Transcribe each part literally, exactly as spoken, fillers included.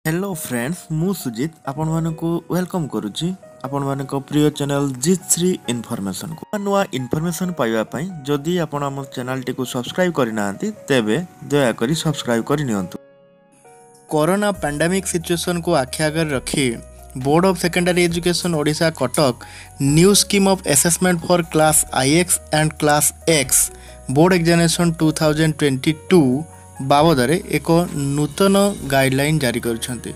Hello friends मु सुजित आपण मानकु welcome करूची आपण मानक प्रिय चैनल जितश्री इनफॉरमेशन को नुआ इनफॉरमेशन पाइबा पई जदी आपण हम चैनल टी को सब्सक्राइब करि नांती तेबे दया करी सब्सक्राइब करि नियंतु। कोरोना पैंडेमिक सिचुएशन को आखि आगर रखी board of secondary education Odisha Cuttack new scheme of assessment for class IX and class X board examination two thousand twenty two बाबद एक नूतन गाइडलाइन जारी कर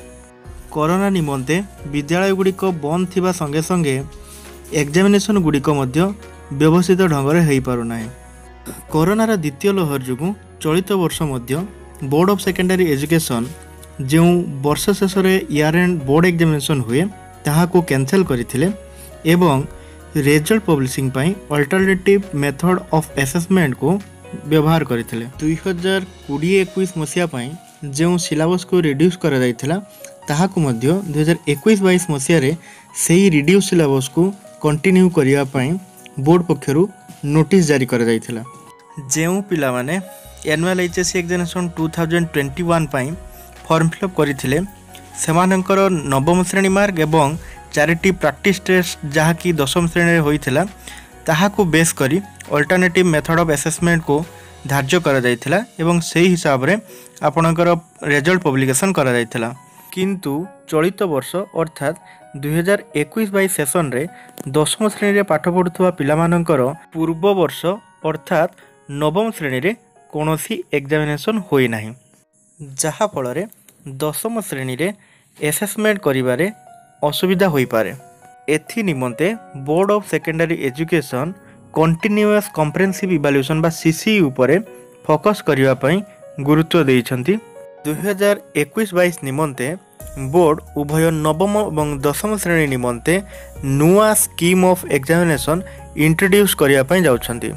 कोरोना निमंते विद्यालय गुड़िक बंद थिबा संगे संगे एग्जामिनेशन गुड़िक व्यवस्थित ढंग से हो पारुना। कोरोनार द्वितीय लहर जो चलित वर्ष बोर्ड ऑफ सेकेंडरी एजुकेशन जो वर्ष शेष इयर एंड बोर्ड एग्जामिनेशन हुए ताहाको कैंसल करथिले एवं रिजल्ट पब्लिशिंग पाई अल्टरनेटिव मेथड ऑफ असेसमेंट को व्यवहार करथिले। दुई हजार कोड़े इक्कीस मसीहा पाई जो सिलेबस को रिड्यूस करा जायथिला ताहाको मध्य दुई हजार इक्कीस बाईस मसीहा रे सेही रिड्यूस सिलेबस को कंटिन्यू करिया पाई बोर्ड पक्षरु नोटिस जारी करा जायथिला। जो पिला माने annual HSC examination two thousand twenty one पाई फॉर्म फिलअप करथिले सेमानकर नवम श्रेणी मार्क एवं चारिटी प्रैक्टिस टेस्ट जहाँकि दशम श्रेणी रे होइथिला ताहाको बेस करी अल्टरनेटिव मेथड ऑफ असेसमेंट को धार्य करा जायथिला एवं सेही हिसाब रे आपणकर रिजल्ट पब्लिकेशन करा जायथिला। किंतु चलित वर्ष अर्थात दुई हजार इक्कीस बाईस सेशन रे दशम श्रेणी रे पाठ पढ़ुथुवा पिलामानकर पूर्व वर्ष अर्थात नवम श्रेणी रे कोनोसी एग्जामिनेशन होई नाही जहा फल रे दशम श्रेणी रे असेसमेंट करिबारे असुविधा होई पारे। एथि निमंते board of secondary education continuous comprehensive evaluation बा सीसी उपरे फोकस करिवा पई गुरुत्व देइछंती। दुई हजार इक्कीस बाईस निमंते बोर्ड उभय नवम और दशम श्रेणी निमंते नुआ स्कीम ऑफ एग्जामिनेशन इंट्रोड्यूस करिवा पई जाउछंती।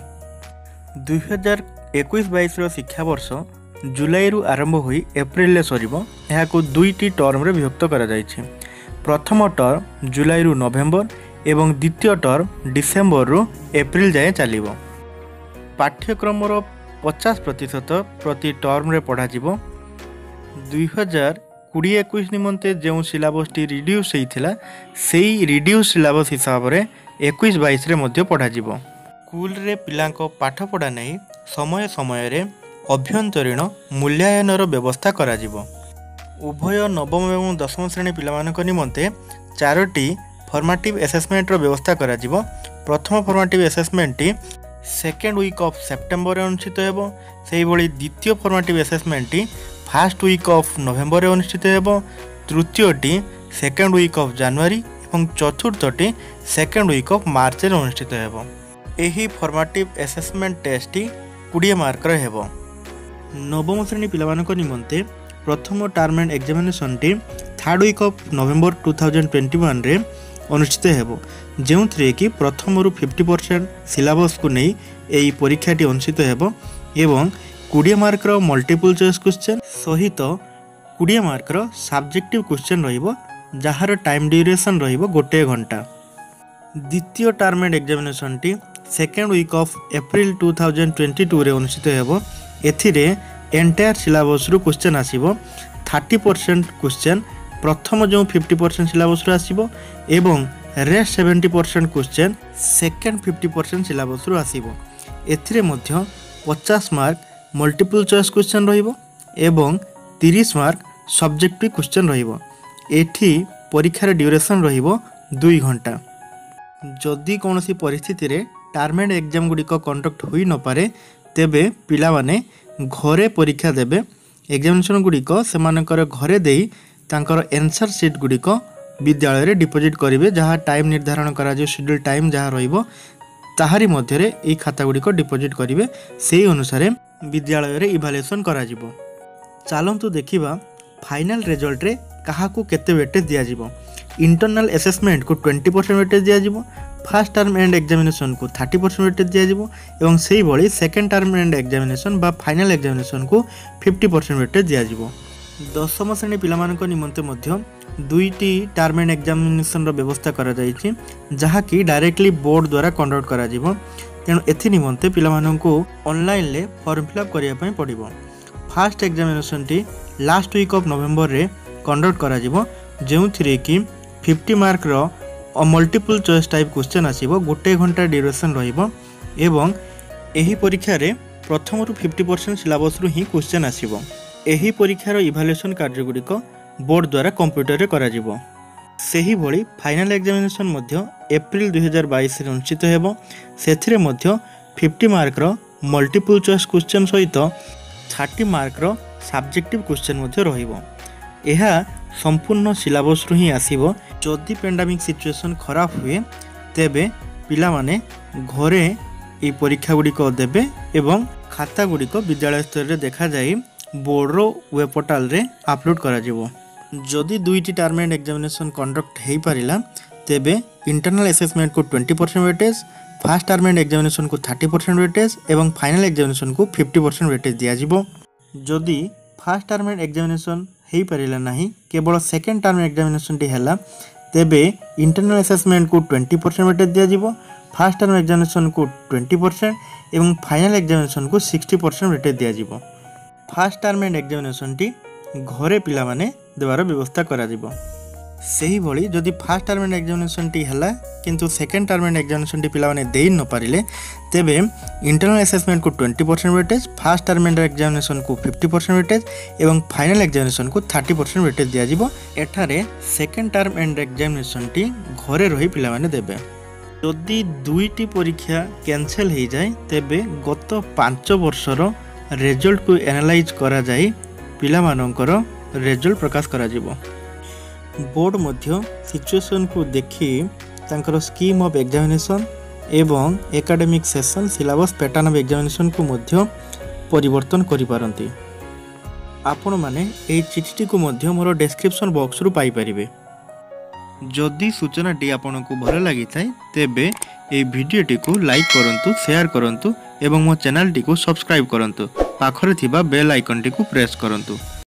दुई हजार इक्कीस बाईस रो शिक्षा वर्ष जुलाई रु आरंभ होई एप्रिल ले सरिबो। एहाको दुईटी टर्म रे विभक्त करा जायछि। प्रथम टर्म जुलाई रु नवेम्बर एवं द्वितीय टर्म डिसेम्बर रु एप्रिल जाए चलिबो। पाठ्यक्रम पचास प्रतिशत प्रति टर्म रे पढ़ा जिवो। दुई हजार कोड़े इक्कीस निमंते जो सिलेबस टी रिड्यूस होइथिला सेही रिड्यूस सिलेबस हिसाब रे इक्कीस बाईस रे मध्य पढ़ा जिवो। स्कूल रे पिलांको पाठ पढ़ा नहीं समय समय रे अभ्यंतरीण मूल्यांकनर व्यवस्था करा जिवो। उभय नवम एवं दशम श्रेणी पिलामानक निमंते चारोटी फॉर्मेटिव असेसमेंट रो व्यवस्था करा जिवो। प्रथम फॉर्मेटिव असेसमेंट टी सेकेंड वीक ऑफ सेप्टेम्बर अनुष्ठित हेबो। सेही भली द्वितीय फॉर्मेटिव असेसमेंट टी फर्स्ट वीक ऑफ नवेम्बर अनुष्ठित हेबो। तृतीय टी सेकेंड वीक ऑफ जनवरी एवं चतुर्थ टी सेकेंड वीक ऑफ मार्च रे अनुष्ठित हेबो। एही फॉर्मेटिव असेसमेंट टेस्ट टी बीस मार्क रे हेबो। नवम श्रेणी पिलामानक निमंते प्रथम टर्म एंड एग्जामिनेशन टी third week of November two thousand twenty one रे अनुष्ठित हेबो। जो थ्रे कि प्रथम रु फिफ्टी परसेंट सिलेबस को नहीं यही परीक्षा टी अनुष्ठित हेबो एवं बीस मार्क रो मल्टीपल चॉइस क्वेश्चन सहित बीस मार्क रो सब्जेक्टिव क्वेश्चन रहिबो जहार टाइम ड्यूरेशन रहिबो गोटे घंटा। द्वितीय टर्म एंड एग्जामिनेशन टी second week of April two thousand twenty two रे अनुष्ठित हेबो। एथिरे एंटायर सिलेबस रु क्वेश्चन आसीबो थर्टी परसेंट क्वेश्चन प्रथम जो फिफ्टी परसेंट सिलेबस रु आसीबो एवं rest seventy percent question second fifty percent syllabus रु आसीबो। एथिरे मध्य पचास मार्क मल्टीपल चॉइस क्वेश्चन रहिबो एवं तीस मार्क सब्जेक्टिव क्वेश्चन रहिबो। एठी परीक्षार ड्यूरेशन रहिबो दुई घंटा। जदि कोनोसी परिस्थिति रे टर्म एंड एग्जाम गुड़िक कंडक्ट होई न पारे तेबे पिला माने घरे परीक्षा देबे। एग्जामिनेशन गुड़िक सेमानकर घरे देई तांकर आंसर सीट गुड़िक विद्यालय रे डिपोजिट करिवे जहाँ टाइम निर्धारण करा जो शेड्यूल टाइम जहाँ रहिबो ताहारी मध्य रे एई खाता गुड़िक डिपोजिट करिवे। सेही अनुसार विद्यालय रे इवैल्यूएशन करा जिवो। चलंतु देखिबा फाइनल रिजल्ट रे काहाकू केते वेटेज दिया जिवो। इंटरनल असेसमेंट को ट्वेंटी परसेंट वेटेज दिया जिवो। फर्स्ट टर्म एंड एग्जामिनेशन को थर्टी परसेंट वेटेज दिया जिवो एवं सेही भली सेकेंड टर्म एंड एग्जामिनेशन बा फाइनल एग्जामिनेशन को फिफ्टी परसेंट वेटेज दिया जिवो। दशम श्रेणी पिलामानक निमंते मध्य दुईटी टर्म एंड एग्जामिनेशन रो व्यवस्था करा जायछि जहा कि डायरेक्टली बोर्ड द्वारा कंडक्ट करा जिवो। तेणु एथि निमंते पिलामानंकु ऑनलाइन ले फॉर्म फिलअप करिया पई पड़िबो। फर्स्ट एग्जामिनेशन टी लास्ट वीक ऑफ नवेम्बर रे कंडक्ट करा जिवो जेउथिरे कि फिफ्टी मार्क रो मल्टीपल चॉइस टाइप क्वेश्चन आसीबो गोटे घंटा ड्यूरेशन रहिबो एवं एही परीक्षा रे प्रथम रु फिफ्टी परसेंट सिलेबस रु ही क्वेश्चन आसीबो। एही परीक्षार इभालुएशन कार्य गुड़िक बोर्ड द्वारा कंप्यूटर रे करा जिवो। सेही भली फाइनल एग्जामिनेशन मध्य एप्रिल दुई हजार बाईस रे अनुष्ठित हेबो। सेथिरे मध्य फिफ्टी मार्क रो मल्टीपल चॉइस क्वेश्चन सहित थर्टी मार्क रो सब्जेक्टिव क्वेश्चन मध्य रहिबो। एहा संपूर्ण सिलेबस रु ही आसीबो। जदि पेंडेमिक सिचुएशन खराब हुए तेबे पिला माने घरे ए परीक्षा गुड़िक देबे एवं खाता गुड़िक विद्यालय स्तर रे देखा जाई बोर्ड रो वेब पोर्टल रे अपलोड करा जिवो। जदि दुईटी टर्म एंड एग्जामिनेशन कंडक्ट हेई पारिला तेबे इंटरनल असेसमेंट को twenty percent weightage, first term end examination को थर्टी परसेंट वेटेज एवं फाइनल एग्जामिनेशन को फिफ्टी परसेंट वेटेज दिया जिवो। जदि फर्स्ट टर्म एंड एग्जामिनेशन हेई पारिला नाही केवल सेकेंड टर्म एग्जामिनेशन टी हैला तेबे इंटरनल असेसमेंट को ट्वेंटी परसेंट वेटेज दिया जिवो, फर्स्ट टर्म एग्जामिनेशन को ट्वेंटी परसेंट एवं फाइनल एग्जामिनेशन को सिक्सटी परसेंट वेटेज दिया जिवो। फर्स्ट टर्म एंड एग्जामिनेशन टी घरे पिला माने देवार व्यवस्था करा जिवो। सेही भली जदि फर्स्ट टर्म एंड एग्जामिनेशन टी हैला किंतु सेकेंड टर्म एंड एग्जामिनेशन टी पिला माने देई न पारिले तेबे इंटरनल असेसमेंट को twenty percent weightage, first term end examination को फिफ्टी परसेंट वेटेज एवं फाइनल एग्जामिनेशन को थर्टी परसेंट वेटेज दिया जिवो। एठारे सेकेंड टर्म एंड एग्जामिनेशन टी घरे रही पिला माने देबे। जदि दुईटी परीक्षा कैंसिल हो जाए तेबे गत पांच वर्षर रिजल्ट को एनालाइज करा जाए पिला मानकर रिजल्ट प्रकाश करा जिवो। बोर्ड मध्य सिचुएशन को देखी तांकर स्कीम ऑफ एग्जामिनेशन एवं academic session syllabus pattern of examination को मध्य परिवर्तन करि पारंती। आपण माने एई चिठी को मध्य मोर डिस्क्रिप्शन बॉक्स रु पाई परिबे। जदि सूचनाटी आपको भल लगी थाए तेबे ए भिडियोटी को लाइक करंतु, शेयर करंतु एवं मो चैनल टी को सब्सक्राइब करंतु। पाखरे थिबा बेल आइकन टी को प्रेस करंतु।